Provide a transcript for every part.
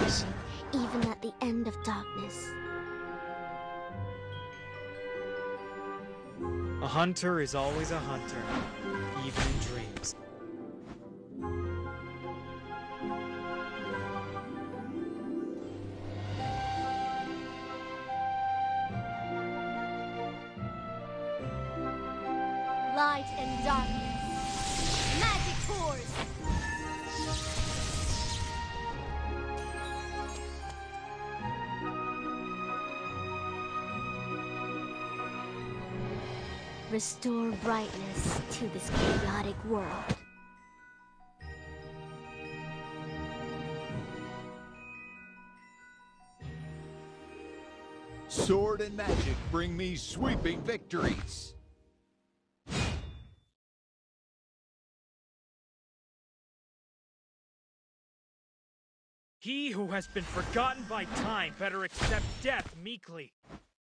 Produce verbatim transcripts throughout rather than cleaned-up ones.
victories, even at the end of darkness. A hunter is always a hunter, even in dreams. Light and darkness. Magic pours. Restore brightness to this chaotic world. Sword and magic bring me sweeping victories. He who has been forgotten by time better accept death meekly.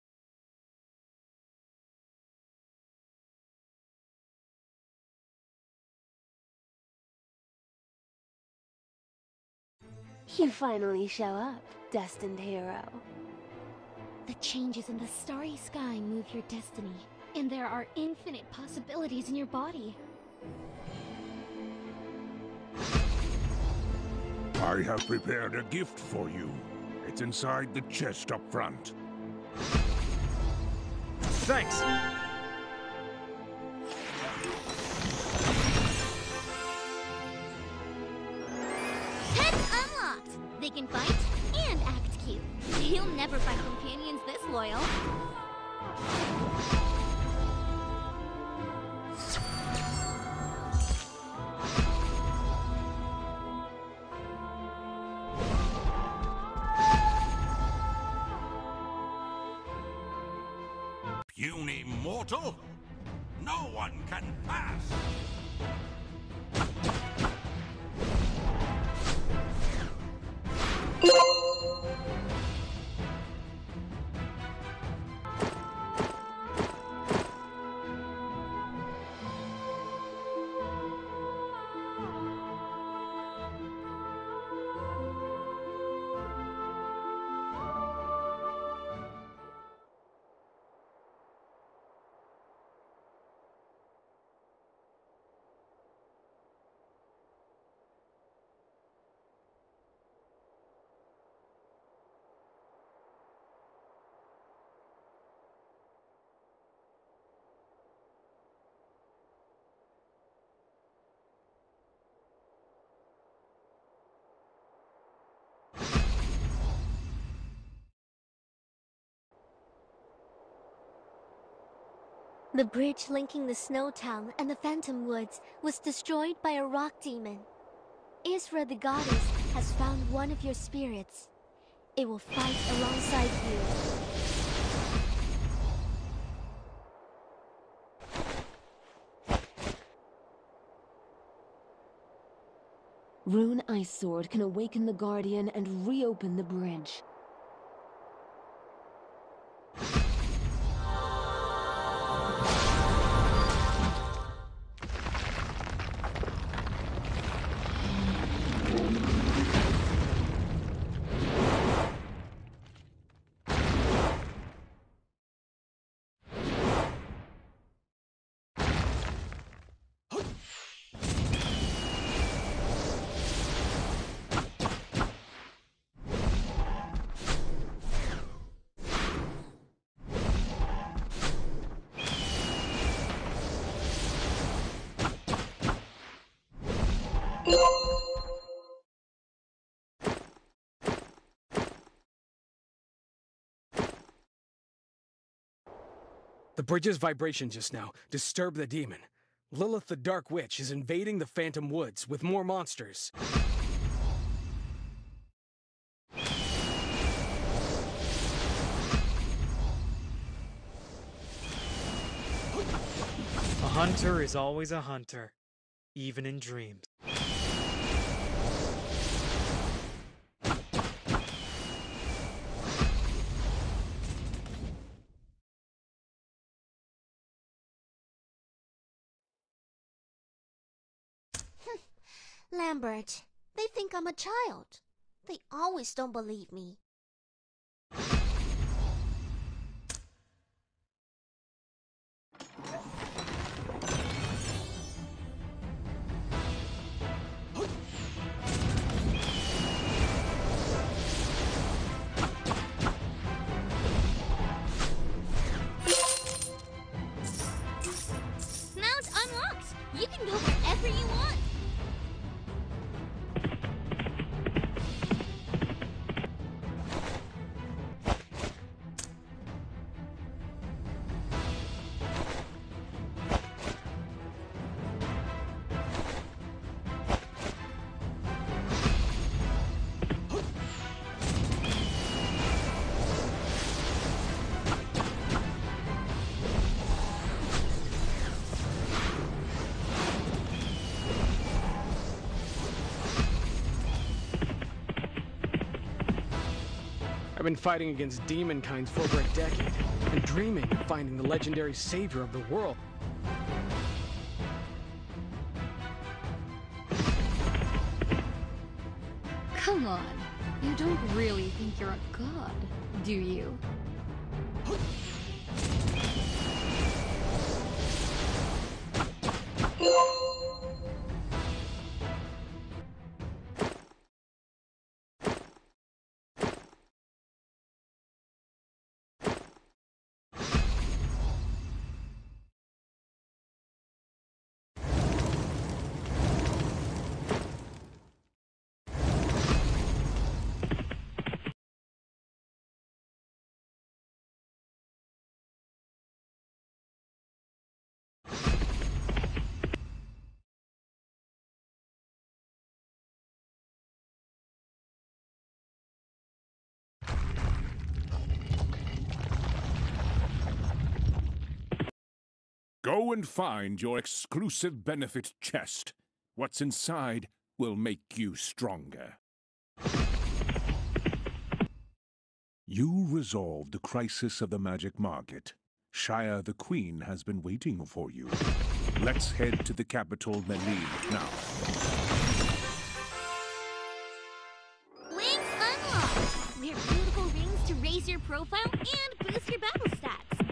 You finally show up, destined hero. The changes in the starry sky move your destiny, and there are infinite possibilities in your body. I have prepared a gift for you. It's inside the chest up front. Thanks! Pets unlocked! They can fight and act cute. You'll never find companions this loyal. Puny mortal? No one can pass! The bridge linking the Snow Town and the Phantom Woods was destroyed by a rock demon. Isra the goddess has found one of your spirits. It will fight alongside you. Rune Ice Sword can awaken the Guardian and reopen the bridge. The bridge's vibration just now disturbed the demon. Lilith the Dark Witch is invading the Phantom Woods with more monsters. A hunter is always a hunter, even in dreams. Lambert, they think I'm a child. They always don't believe me. Now it's unlocked! You can go wherever you want! I've been fighting against demonkinds for over a decade, and dreaming of finding the legendary savior of the world. Come on, you don't really think you're a god, do you? Go and find your exclusive benefit chest. What's inside will make you stronger. You resolved the crisis of the magic market. Shire the Queen has been waiting for you. Let's head to the capital, Melille, now. Wings unlocked! Wear beautiful rings to raise your profile and boost your battle stats.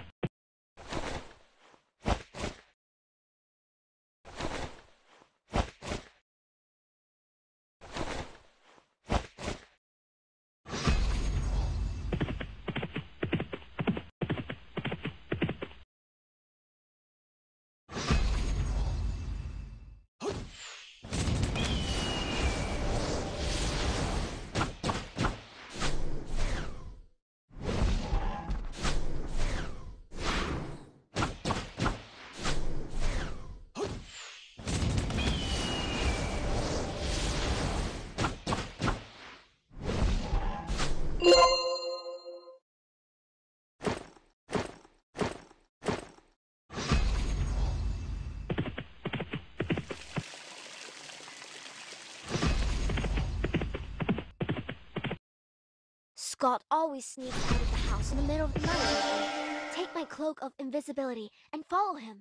Scott always sneaks out of the house in the middle of the night. Take my cloak of invisibility and follow him.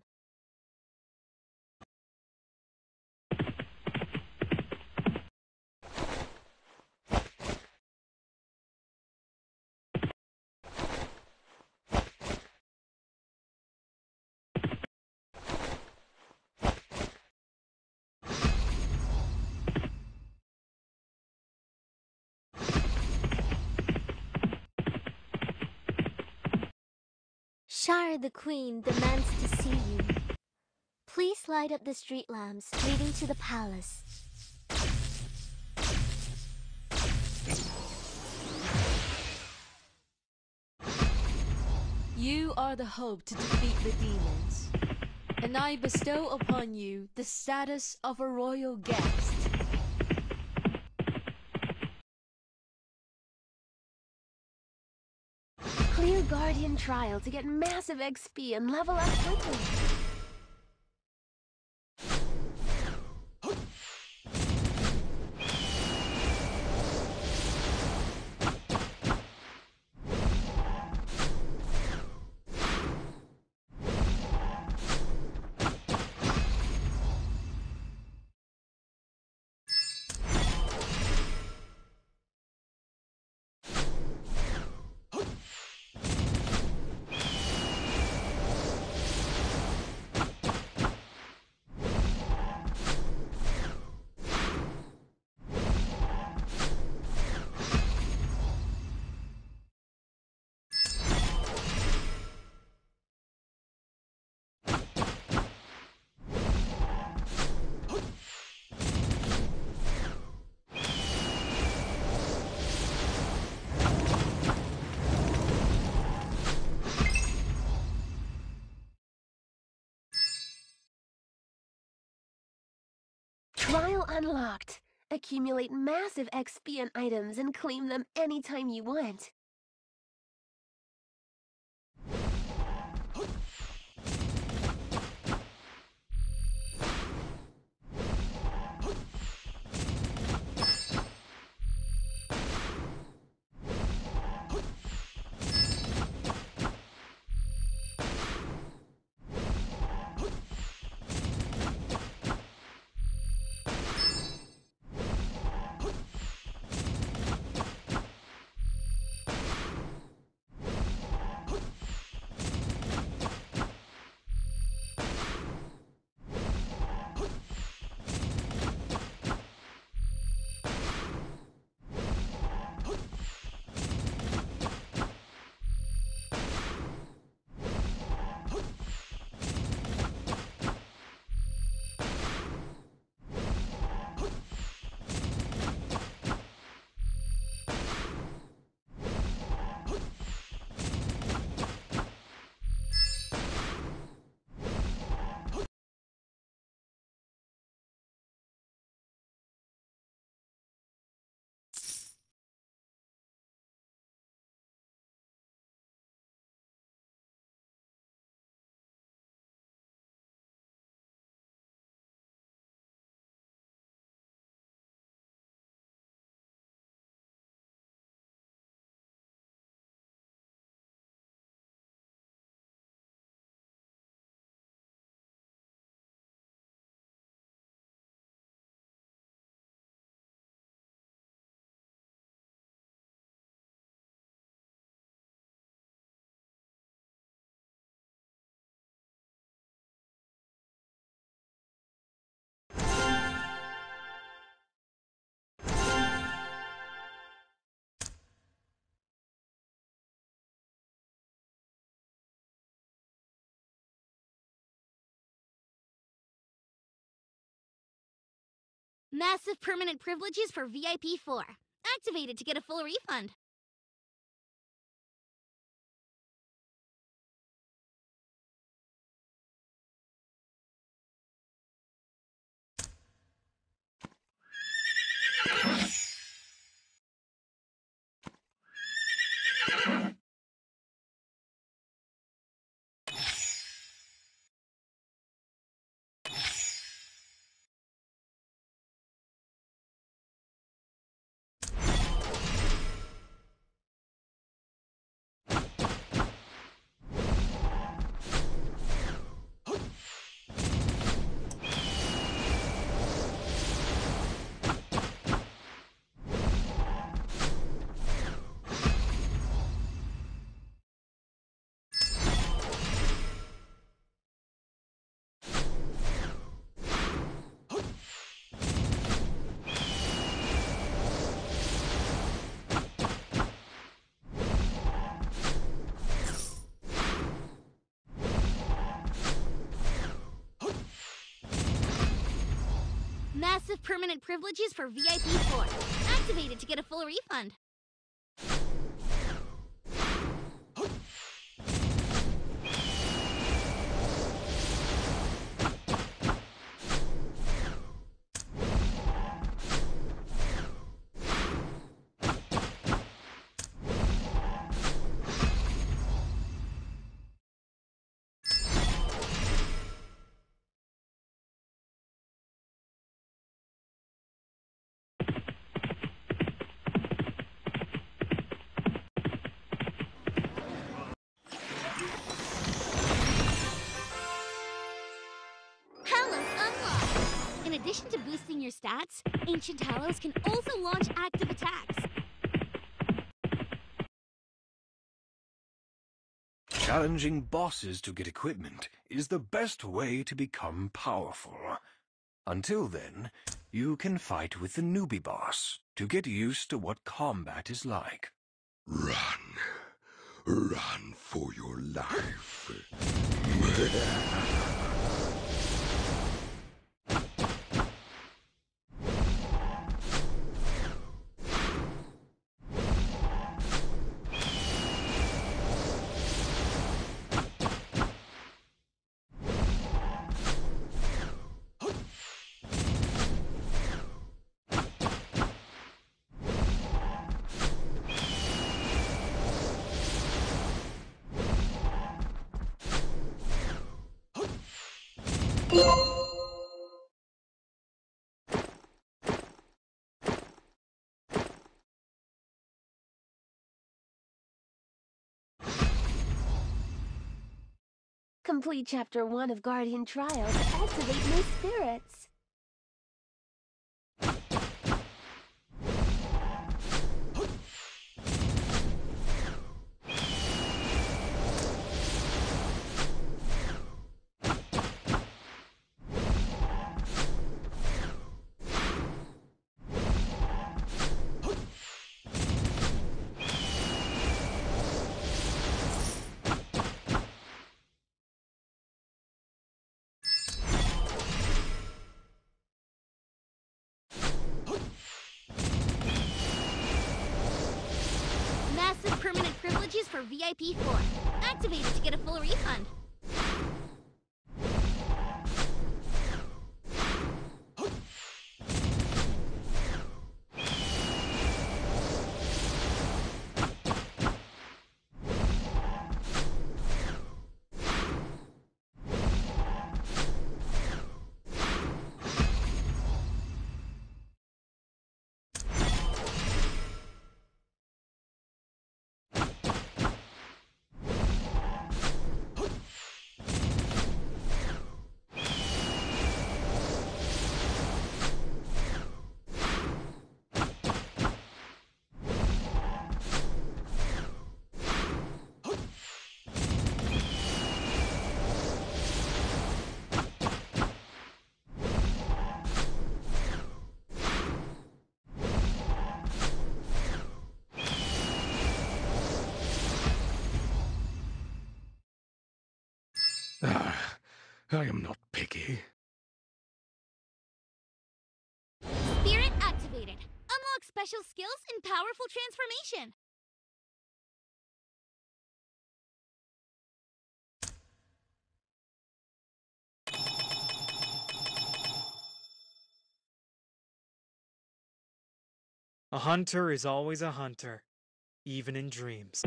Shire the Queen demands to see you. Please light up the street lamps leading to the palace. You are the hope to defeat the demons, and I bestow upon you the status of a royal guest. Clear Guardian trial to get massive X P and level up quickly. Level unlocked. Accumulate massive X P and items and claim them anytime you want. Massive permanent privileges for V I P four. Activated to get a full refund. Massive permanent privileges for V I P four. Activated to get a full refund. In addition to boosting your stats, Ancient Hallows can also launch active attacks. Challenging bosses to get equipment is the best way to become powerful. Until then, you can fight with the newbie boss to get used to what combat is like. Run. Run for your life. Complete Chapter one of Guardian Trial to activate my spirits. Massive permanent privileges for V I P four. Activate it to get a full refund. Ah, I am not picky. Spirit activated. Unlock special skills and powerful transformation. A hunter is always a hunter, even in dreams.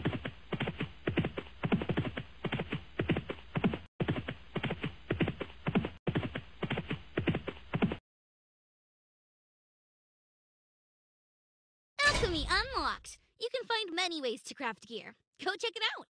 Alchemy unlocked. You can find many ways to craft gear. Go check it out.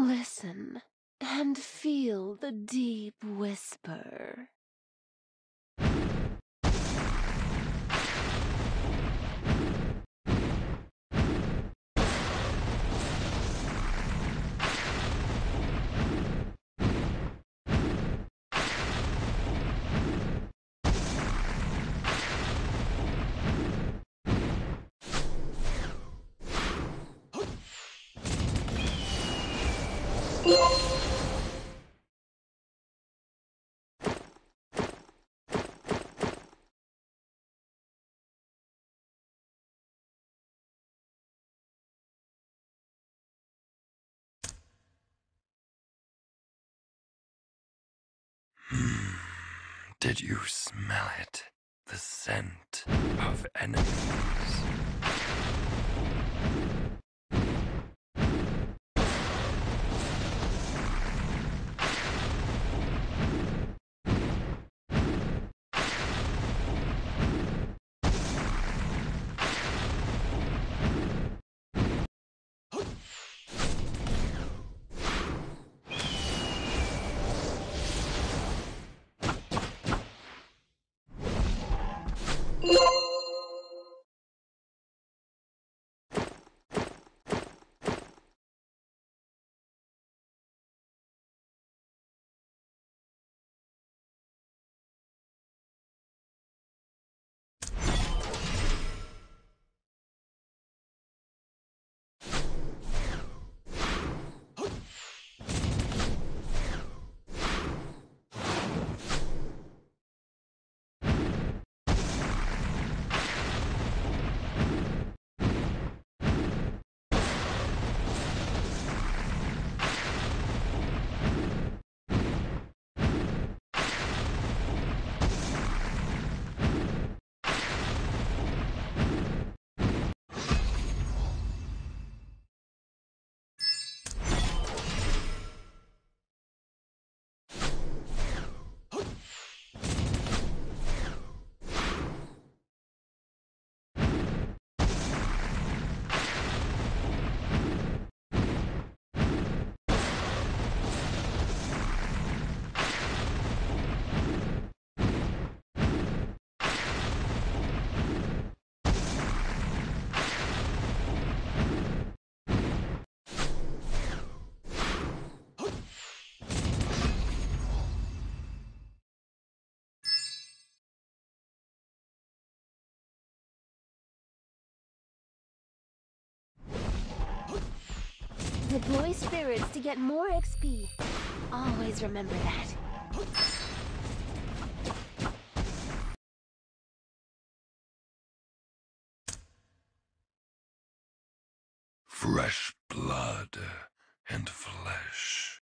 Listen and feel the deep whisper. Did you smell it? The scent of enemies. Deploy spirits to get more X P. Always remember that. Fresh blood and flesh.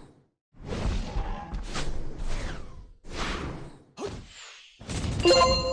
You